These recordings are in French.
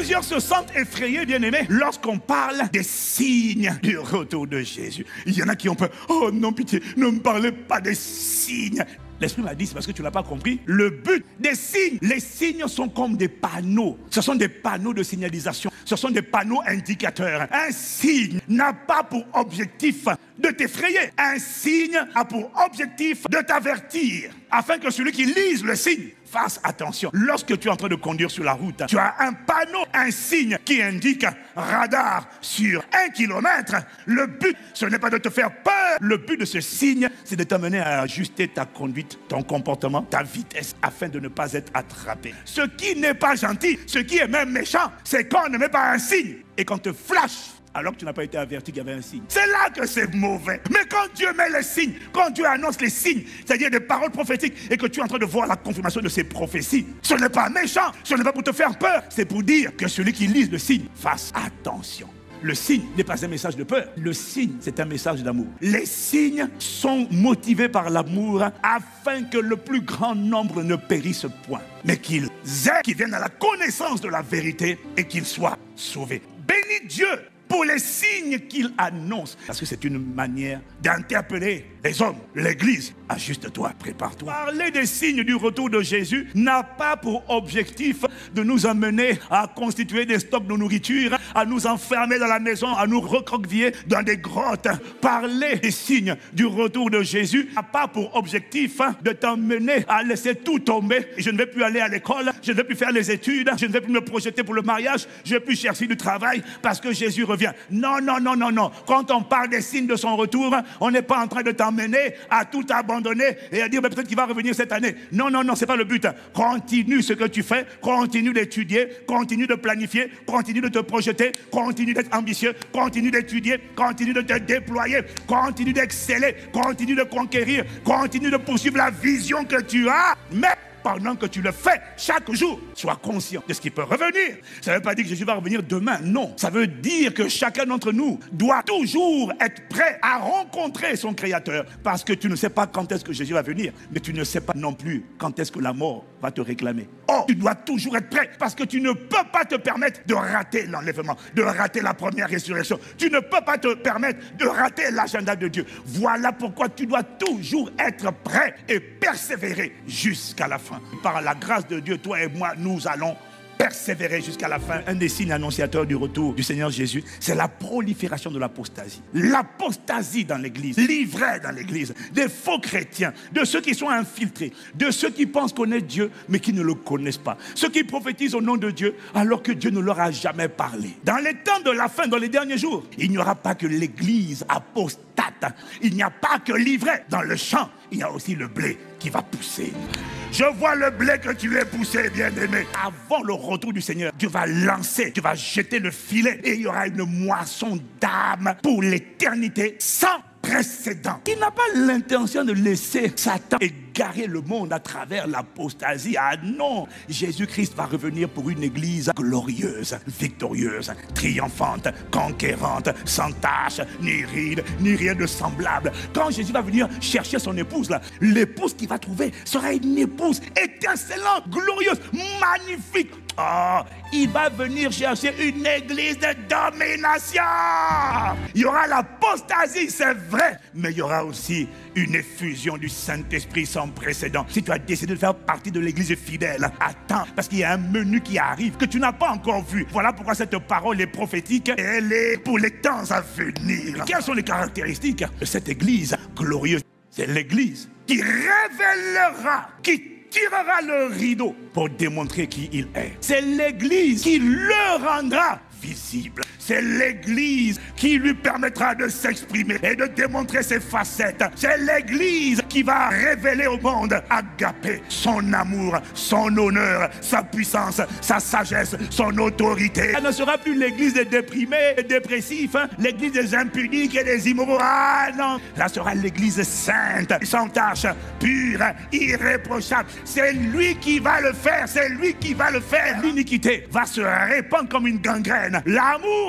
Plusieurs se sentent effrayés, bien-aimés, lorsqu'on parle des signes du retour de Jésus. Il y en a qui ont peur. Oh non, pitié, ne me parlez pas des signes. L'Esprit m'a dit, c'est parce que tu n'as pas compris. Le but des signes, les signes sont comme des panneaux. Ce sont des panneaux de signalisation. Ce sont des panneaux indicateurs. Un signe n'a pas pour objectif de t'effrayer. Un signe a pour objectif de t'avertir. Afin que celui qui lise le signe fasse attention. Lorsque tu es en train de conduire sur la route, tu as un panneau, un signe qui indique radar sur 1 kilomètre. Le but, ce n'est pas de te faire peur. Le but de ce signe, c'est de t'amener à ajuster ta conduite, ton comportement, ta vitesse, afin de ne pas être attrapé. Ce qui n'est pas gentil, ce qui est même méchant, c'est quand on ne met pas un signe et qu'on te flash alors que tu n'as pas été averti qu'il y avait un signe. C'est là que c'est mauvais. Mais quand Dieu met les signes, quand Dieu annonce les signes, c'est-à-dire des paroles prophétiques, et que tu es en train de voir la confirmation de ces prophéties, ce n'est pas méchant, ce n'est pas pour te faire peur, c'est pour dire que celui qui lit le signe fasse attention. Le signe n'est pas un message de peur. Le signe, c'est un message d'amour. Les signes sont motivés par l'amour afin que le plus grand nombre ne périsse point, mais qu'ils aient, qu'ils viennent à la connaissance de la vérité et qu'ils soient sauvés. Bénis Dieu pour les signes qu'il annonce. Parce que c'est une manière d'interpeller les hommes, l'Église. Ajuste-toi, prépare-toi. Parler des signes du retour de Jésus n'a pas pour objectif de nous amener à constituer des stocks de nourriture, à nous enfermer dans la maison, à nous recroqueviller dans des grottes. Parler des signes du retour de Jésus n'a pas pour objectif de t'emmener à laisser tout tomber. Je ne vais plus aller à l'école, je ne vais plus faire les études, je ne vais plus me projeter pour le mariage, je ne vais plus chercher du travail parce que Jésus revient. Non, non, non, non, non. Quand on parle des signes de son retour, on n'est pas en train de t'emmener à tout abandonner et à dire peut-être qu'il va revenir cette année. Non, non, non, c'est pas le but. Continue ce que tu fais, continue d'étudier, continue de planifier, continue de te projeter, continue d'être ambitieux, continue d'étudier, continue de te déployer, continue d'exceller, continue de conquérir, continue de poursuivre la vision que tu as. Mais pendant que tu le fais chaque jour, sois conscient de ce qui peut revenir. Ça ne veut pas dire que Jésus va revenir demain, non. Ça veut dire que chacun d'entre nous doit toujours être prêt à rencontrer son Créateur. Parce que tu ne sais pas quand est-ce que Jésus va venir, mais tu ne sais pas non plus quand est-ce que la mort va te réclamer. Or, tu dois toujours être prêt parce que tu ne peux pas te permettre de rater l'enlèvement, de rater la première résurrection. Tu ne peux pas te permettre de rater l'agenda de Dieu. Voilà pourquoi tu dois toujours être prêt et persévérer jusqu'à la fin. Par la grâce de Dieu, toi et moi, nous allons persévérer jusqu'à la fin. Un des signes annonciateurs du retour du Seigneur Jésus, c'est la prolifération de l'apostasie. L'apostasie dans l'église, l'ivraie dans l'église, des faux chrétiens, de ceux qui sont infiltrés, de ceux qui pensent connaître Dieu, mais qui ne le connaissent pas. Ceux qui prophétisent au nom de Dieu, alors que Dieu ne leur a jamais parlé. Dans les temps de la fin, dans les derniers jours, il n'y aura pas que l'église apostate. Il n'y a pas que l'ivraie. Dans le champ, il y a aussi le blé qui va pousser. Je vois le blé que tu es poussé, bien-aimé. Avant le retour du Seigneur, Dieu va lancer, Dieu va jeter le filet et il y aura une moisson d'âmes pour l'éternité sans précédent. Il n'a pas l'intention de laisser Satan égarer le monde à travers l'apostasie. Ah non, Jésus-Christ va revenir pour une église glorieuse, victorieuse, triomphante, conquérante, sans tache, ni ride, ni rien de semblable. Quand Jésus va venir chercher son épouse, l'épouse qu'il va trouver sera une épouse étincelante, glorieuse, magnifique. Oh, il va venir chercher une église de domination. Il y aura l'apostasie, c'est vrai, mais il y aura aussi une effusion du Saint-Esprit sans précédent. Si tu as décidé de faire partie de l'église fidèle, attends, parce qu'il y a un menu qui arrive que tu n'as pas encore vu. Voilà pourquoi cette parole est prophétique et elle est pour les temps à venir. Quelles sont les caractéristiques de cette église glorieuse? C'est l'église qui révélera, qui tirera le rideau pour démontrer qui il est. C'est l'église qui le rendra visible. C'est l'église qui lui permettra de s'exprimer et de démontrer ses facettes. C'est l'église qui va révéler au monde Agapé, son amour, son honneur, sa puissance, sa sagesse, son autorité. Elle ne sera plus l'église des déprimés, des dépressifs, l'église des impuniques et des immoraux. Ah non, là sera l'église sainte, sans tache, pure, irréprochable. C'est lui qui va le faire, c'est lui qui va le faire. L'iniquité va se répandre comme une gangrène. L'amour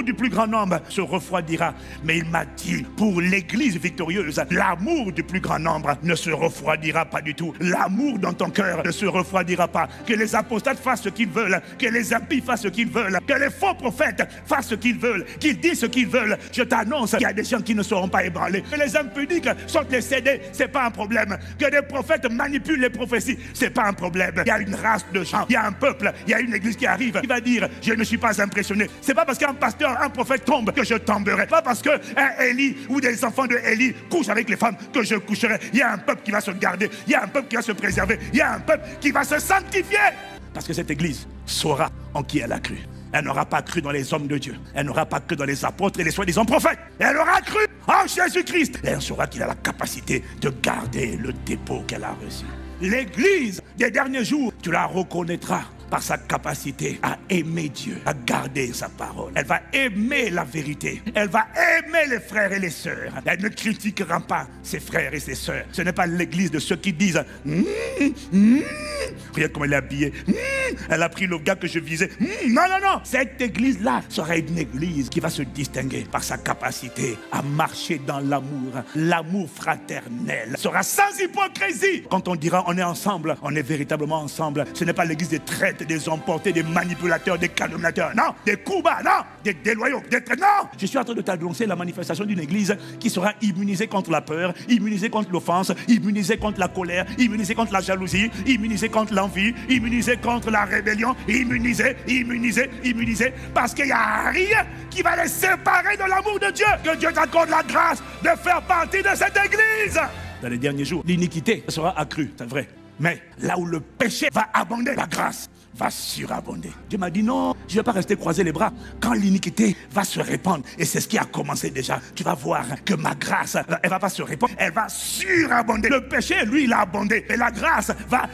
du plus grand nombre se refroidira. Mais il m'a dit, pour l'église victorieuse, l'amour du plus grand nombre ne se refroidira pas du tout. L'amour dans ton cœur ne se refroidira pas. Que les apostates fassent ce qu'ils veulent, que les impies fassent ce qu'ils veulent, que les faux prophètes fassent ce qu'ils veulent, qu'ils disent ce qu'ils veulent. Je t'annonce qu'il y a des gens qui ne seront pas ébranlés. Que les impudiques sortent les CD, c'est pas un problème. Que des prophètes manipulent les prophéties, c'est pas un problème. Il y a une race de gens, il y a un peuple, il y a une église qui arrive, qui va dire, je ne suis pas impressionné. C'est pas parce qu'un pasteur, un prophète tombe que je tomberai. Pas parce qu'un Élie ou des enfants de Élie couchent avec les femmes que je coucherai. Il y a un peuple qui va se garder, il y a un peuple qui va se préserver, il y a un peuple qui va se sanctifier. Parce que cette église saura en qui elle a cru. Elle n'aura pas cru dans les hommes de Dieu. Elle n'aura pas cru dans les apôtres et les soi-disant prophètes. Elle aura cru en Jésus-Christ. Et elle saura qu'il a la capacité de garder le dépôt qu'elle a reçu. L'église des derniers jours, tu la reconnaîtras par sa capacité à aimer Dieu, à garder sa parole. Elle va aimer la vérité. Elle va aimer les frères et les sœurs. Elle ne critiquera pas ses frères et ses sœurs. Ce n'est pas l'église de ceux qui disent regarde comment elle est habillée. Elle a pris le gars que je visais. Non, non, non. Cette église-là sera une église qui va se distinguer par sa capacité à marcher dans l'amour. L'amour fraternel sera sans hypocrisie. Quand on dira on est ensemble, on est véritablement ensemble. Ce n'est pas l'église des traîtres, des emportés, des manipulateurs, des calomniateurs. Non, des coups bas, non, des déloyaux, des traîtres. Non, je suis en train de t'annoncer la manifestation d'une église qui sera immunisée contre la peur, immunisée contre l'offense, immunisée contre la colère, immunisée contre la jalousie, immunisée contre l'envie, immunisée contre la rébellion, immunisée, parce qu'il n'y a rien qui va les séparer de l'amour de Dieu. Que Dieu t'accorde la grâce de faire partie de cette église. Dans les derniers jours, l'iniquité sera accrue, c'est vrai. Mais là où le péché va abonder, la grâce va surabonder. Dieu m'a dit non, je ne vais pas rester croiser les bras. Quand l'iniquité va se répandre, et c'est ce qui a commencé déjà, tu vas voir que ma grâce, elle ne va pas se répandre, elle va surabonder. Le péché, lui, il a abondé. Et la grâce va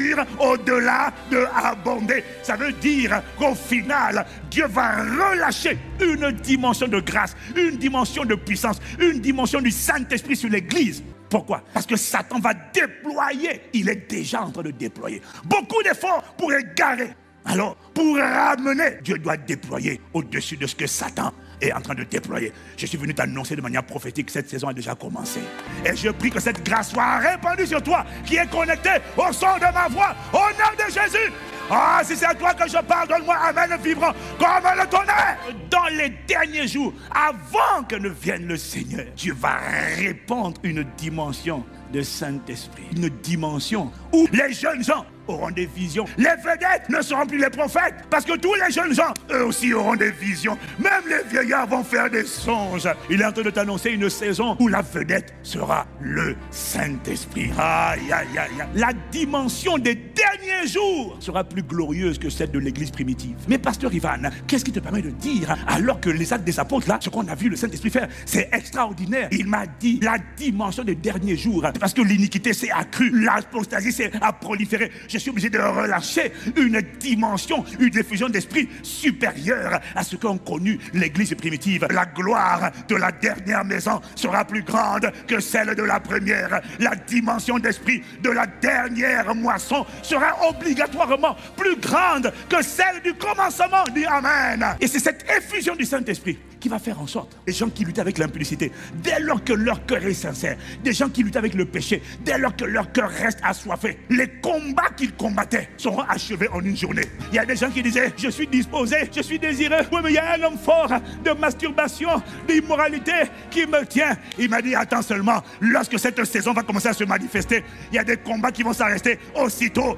au-delà de abonder. Ça veut dire qu'au final, Dieu va relâcher une dimension de grâce, une dimension de puissance, une dimension du Saint-Esprit sur l'église. Pourquoi? Parce que Satan va déployer, il est déjà en train de déployer beaucoup d'efforts pour égarer. Alors, pour ramener, Dieu doit déployer au-dessus de ce que Satan est en train de déployer. Je suis venu t'annoncer de manière prophétique que cette saison a déjà commencé. Et je prie que cette grâce soit répandue sur toi qui est connecté au son de ma voix, au nom de Jésus. Ah, si c'est à toi que je parle, donne-moi amen vibrant comme le tonnerre. Dans les derniers jours, avant que ne vienne le Seigneur, Dieu va répandre une dimension de Saint-Esprit. Une dimension où les jeunes gens auront des visions. Les vedettes ne seront plus les prophètes, parce que tous les jeunes gens, eux aussi auront des visions. Même les vieillards vont faire des songes. Il est en train de t'annoncer une saison où la vedette sera le Saint-Esprit. Aïe, aïe, aïe, aïe. La dimension des derniers jours sera plus glorieuse que celle de l'église primitive. Mais pasteur Ivan, qu'est-ce qui te permet de dire, alors que les actes des apôtres, là, ce qu'on a vu le Saint-Esprit faire, c'est extraordinaire. Il m'a dit, la dimension des derniers jours, parce que l'iniquité s'est accrue, l'apostasie s'est proliférée. Je suis obligé de relâcher une dimension, une diffusion d'esprit supérieure à ce qu'ont connu l'église primitive. La gloire de la dernière maison sera plus grande que celle de la première. La dimension d'esprit de la dernière moisson sera obligatoirement plus grande que celle du commencement. Dis Amen. Et c'est cette effusion du Saint-Esprit qui va faire en sorte, des gens qui luttent avec l'impudicité, dès lors que leur cœur est sincère, des gens qui luttent avec le péché, dès lors que leur cœur reste assoiffé, les combats qu'ils combattaient seront achevés en une journée. Il y a des gens qui disaient, je suis disposé, je suis désireux. Oui, mais il y a un homme fort de masturbation, d'immoralité qui me tient. Il m'a dit, attends seulement, lorsque cette saison va commencer à se manifester, il y a des combats qui vont s'arrêter aussitôt.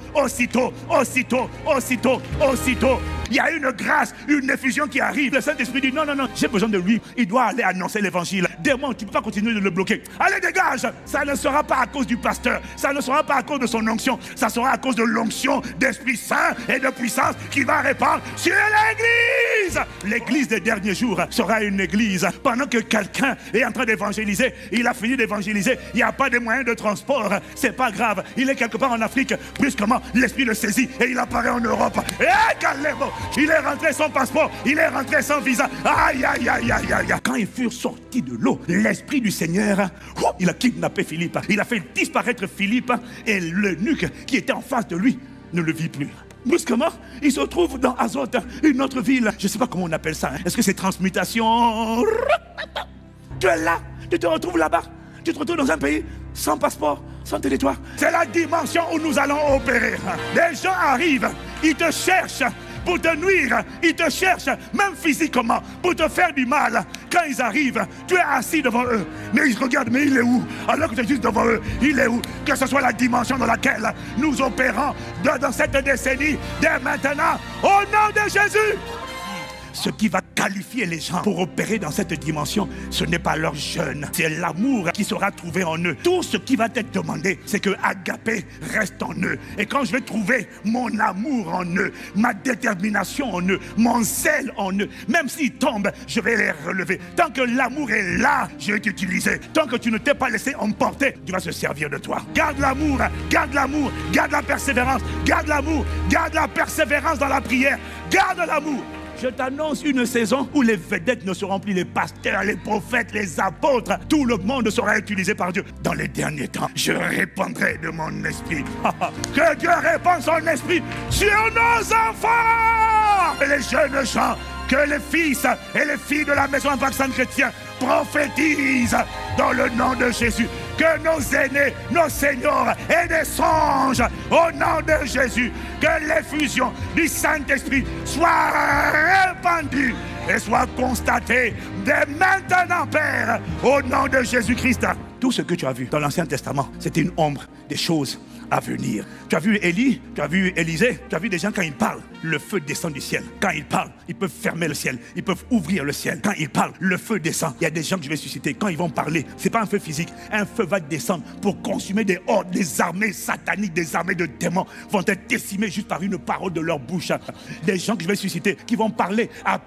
Il y a une grâce, une effusion qui arrive. Le Saint-Esprit dit, non, j'ai besoin de lui. Il doit aller annoncer l'évangile. Démon, tu ne peux pas continuer de le bloquer. Allez, dégage. Ça ne sera pas à cause du pasteur. Ça ne sera pas à cause de son onction. Ça sera à cause de l'onction d'Esprit Saint et de puissance qui va répandre sur l'église. L'église des derniers jours sera une église. Pendant que quelqu'un est en train d'évangéliser, il a fini d'évangéliser, il n'y a pas de moyens de transport. C'est pas grave. Il est quelque part en Afrique. Brusquement, l'Esprit le saisit et il apparaît en Europe. Il est rentré sans passeport. Il est rentré sans visa. Aïe, aïe, aïe, aïe, aïe. Quand ils furent sortis de l'eau, l'Esprit du Seigneur, il a kidnappé Philippe. Il a fait disparaître Philippe et l'eunuque qui était en face de lui ne le vit plus. brusquement, il se retrouve dans Azote, une autre ville. Je ne sais pas comment on appelle ça. Est-ce que c'est transmutation? Tu es là, tu te retrouves là-bas. Tu te retrouves dans un pays sans passeport, sans territoire. C'est la dimension où nous allons opérer. Les gens arrivent, ils te cherchent pour te nuire, ils te cherchent, même physiquement, pour te faire du mal. Quand ils arrivent, tu es assis devant eux, mais ils regardent, mais il est où? Alors que tu es juste devant eux, il est où? Que ce soit la dimension dans laquelle nous opérons dans cette décennie, dès maintenant, au nom de Jésus. Ce qui va qualifier les gens pour opérer dans cette dimension, ce n'est pas leur jeûne, c'est l'amour qui sera trouvé en eux. Tout ce qui va être demandé, c'est que Agapé reste en eux. Et quand je vais trouver mon amour en eux, ma détermination en eux, mon zèle en eux, même s'ils tombent, je vais les relever. Tant que l'amour est là, je vais t'utiliser. Tant que tu ne t'es pas laissé emporter, tu vas se servir de toi. Garde l'amour, garde l'amour, garde la persévérance, garde l'amour, garde la persévérance dans la prière, garde l'amour. Je t'annonce une saison où les vedettes ne seront plus les pasteurs, les prophètes, les apôtres. Tout le monde sera utilisé par Dieu. Dans les derniers temps, je répandrai de mon esprit. Que Dieu répande son esprit sur nos enfants. Et les jeunes gens, que les fils et les filles de la maison Impact Chrétien prophétisent dans le nom de Jésus. Que nos aînés, nos seniors aient des songes au nom de Jésus. Que l'effusion du Saint-Esprit soit répandue et soit constatée dès maintenant, Père, au nom de Jésus-Christ. Tout ce que tu as vu dans l'Ancien Testament, c'était une ombre des choses à venir. Tu as vu Élie, tu as vu Élisée, tu as vu des gens quand ils parlent, le feu descend du ciel. Quand ils parlent, ils peuvent fermer le ciel, ils peuvent ouvrir le ciel. Quand ils parlent, le feu descend. Il y a des gens que je vais susciter. Quand ils vont parler, c'est pas un feu physique, un feu va descendre pour consumer des hordes, des armées sataniques, des armées de démons vont être décimées juste par une parole de leur bouche. Des gens que je vais susciter qui vont parler à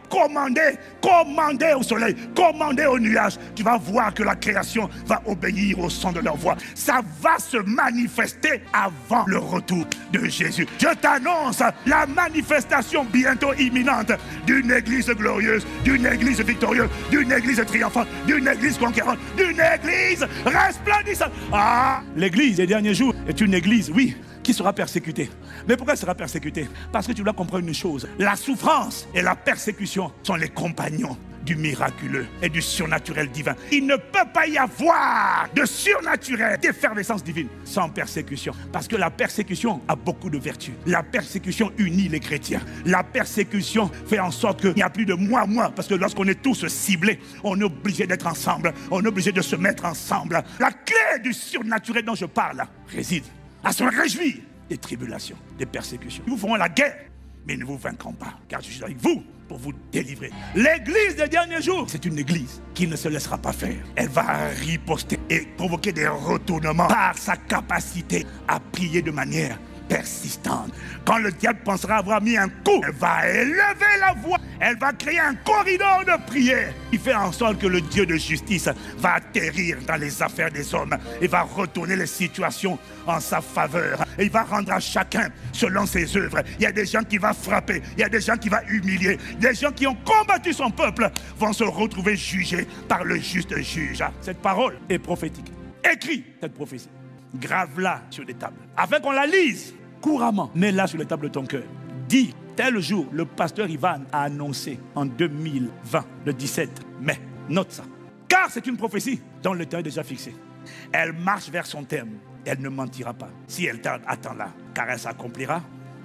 commander au soleil, commander au nuage. Tu vas voir que la création va obéir au son de leur voix. Ça va se manifester avant le retour de Jésus. Je t'annonce la manifestation bientôt imminente d'une église glorieuse, d'une église victorieuse, d'une église triomphante, d'une église conquérante, d'une église resplendissante. Ah, l'église des derniers jours est une église, oui, qui sera persécutée. Mais pourquoi elle sera persécutée? Parce que tu dois comprendre une chose. La souffrance et la persécution sont les compagnons du miraculeux et du surnaturel divin. Il ne peut pas y avoir de surnaturel, d'effervescence divine sans persécution. Parce que la persécution a beaucoup de vertus. La persécution unit les chrétiens. La persécution fait en sorte qu'il n'y a plus de moi. Parce que lorsqu'on est tous ciblés, on est obligé d'être ensemble. On est obligé de se mettre ensemble. La clé du surnaturel dont je parle réside à se réjouir des tribulations, des persécutions. Nous ferons la guerre, mais ne vous vaincrons pas, car je suis avec vous pour vous délivrer. L'église des derniers jours, c'est une église qui ne se laissera pas faire. Elle va riposter et provoquer des retournements par sa capacité à prier de manière persistante. Quand le diable pensera avoir mis un coup, elle va élever la voix, elle va créer un corridor de prière. Il fait en sorte que le Dieu de justice va atterrir dans les affaires des hommes et va retourner les situations en sa faveur. Et il va rendre à chacun selon ses œuvres. Il y a des gens qui vont frapper, il y a des gens qui vont humilier, des gens qui ont combattu son peuple vont se retrouver jugés par le juste juge. Cette parole est prophétique. Écris cette prophétie. Grave-la sur des tables, afin qu'on la lise couramment. Mets-la sur les tables de ton cœur. Dis, tel jour, le pasteur Ivan a annoncé en 2020, le 17 mai. Note ça. Car c'est une prophétie dont le temps est déjà fixé. Elle marche vers son terme. Elle ne mentira pas. Si elle tarde, attends-la. Car elle s'accomplira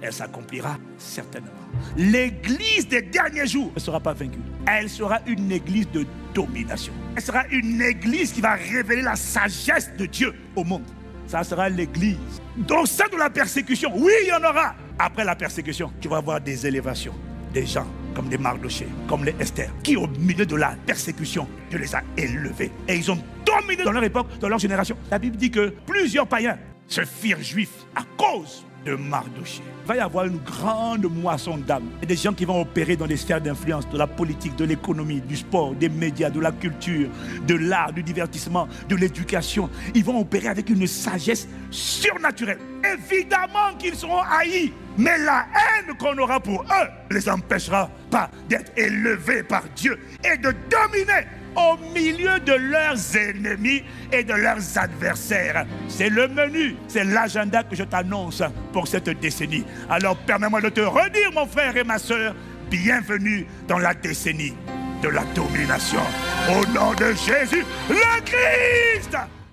certainement. L'église des derniers jours ne sera pas vaincue. Elle sera une église de domination. Elle sera une église qui va révéler la sagesse de Dieu au monde. Ça sera l'église. Au sein de la persécution, oui, il y en aura. Après la persécution, tu vas voir des élévations. Des gens comme des Mardochée, comme les Esther, qui au milieu de la persécution, Dieu les a élevés. Et ils ont dominé dans leur époque, dans leur génération. La Bible dit que plusieurs païens se firent juifs à cause de Mardochée. Il va y avoir une grande moisson d'âmes. Il y a des gens qui vont opérer dans des sphères d'influence, de la politique, de l'économie, du sport, des médias, de la culture, de l'art, du divertissement, de l'éducation. Ils vont opérer avec une sagesse surnaturelle. Évidemment qu'ils seront haïs, mais la haine qu'on aura pour eux ne les empêchera pas d'être élevés par Dieu et de dominer au milieu de leurs ennemis et de leurs adversaires. C'est le menu, c'est l'agenda que je t'annonce pour cette décennie. Alors permets-moi de te redire, mon frère et ma soeur, bienvenue dans la décennie de la domination. Au nom de Jésus, le Christ!